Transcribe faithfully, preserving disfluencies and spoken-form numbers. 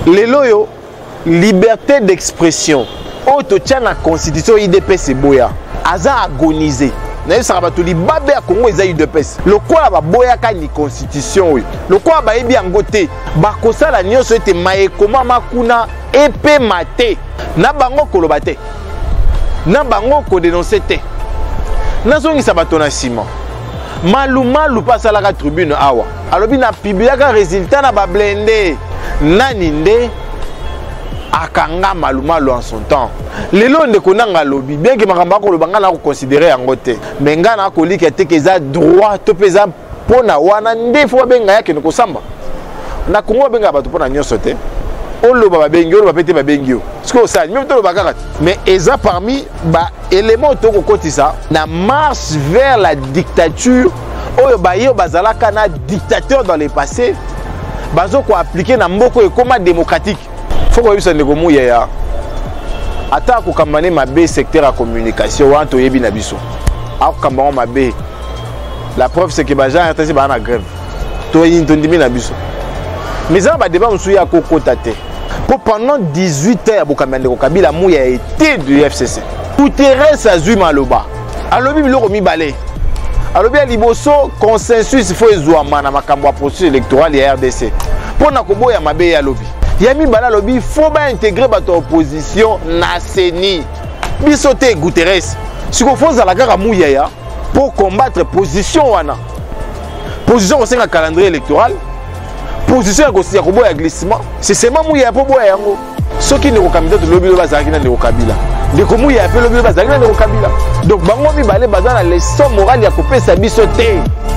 lelo yo liberté d'expression auto tient la constitution I D P S boya aza agonisé na ça ba to libabe ya Congo eza I D P S le quoi ba boya ka ni constitution oui le quoi ba ebi angote ba kosala nyonso ete maye koma makuna epé maté na bango koloba te na bango ko dénoncer te na zongi sa bato na sima malu malu pasa la tribune awa alobi na publiaka résultat na ba blende nani nde akanga malu malu en son temps lelo ndeko nanga lobi bien que makamba ko lobanga na ko considérer yango te mais nga na ko lika te ke za droit to pesa pona wana nde fo benga yake ko samba na Congo benga bato pona nyonso te oloba ba bengi oloba pete ba bengi o ce que ça même to lobaka mais eza parmi ba élément to ko kotisa na marche vers la dictature oyo ba yo bazalaka na dictateur dans le passé bazo ko appliquer na mboko e koma démocratique faut ko yebisa ndeko muya ya ata ko kambane mabe secteur ya communication wanto yebi na biso akambana mabe la preuve c'est que ba gens atasi ba na grève to yintondimi na biso mais ça ba débat musu ya ko kotate pour pendant dix-huit heures bokambane ko Kabila muya été du F C C Guterres azui maloba alobi biloko mibale alobi liboso consensus faut ezwama na makambo ya processus électoral ya R D C pona koboya mabe ya lobi yami bala lobi faut ba intégrer bato opposition na seni biso te Guterres siko foza la kaka muya ya pour combattre position wana position au calendrier électoral position ya koboya glissement c'est seulement muya po boya yango soki ne ko candidat lobi lo bazaki na ne ko Kabila ndeko muya pe lobi lo bazaki na ne ko Kabila donc bango mibale bazana leçon morale ya kopesa biso te